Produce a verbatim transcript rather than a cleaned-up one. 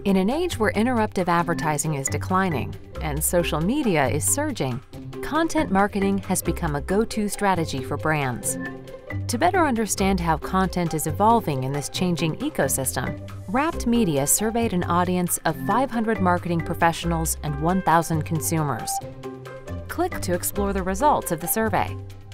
In an age where interruptive advertising is declining and social media is surging, content marketing has become a go-to strategy for brands. To better understand how content is evolving in this changing ecosystem, Wrapped Media surveyed an audience of five hundred marketing professionals and one thousand consumers. Click to explore the results of the survey.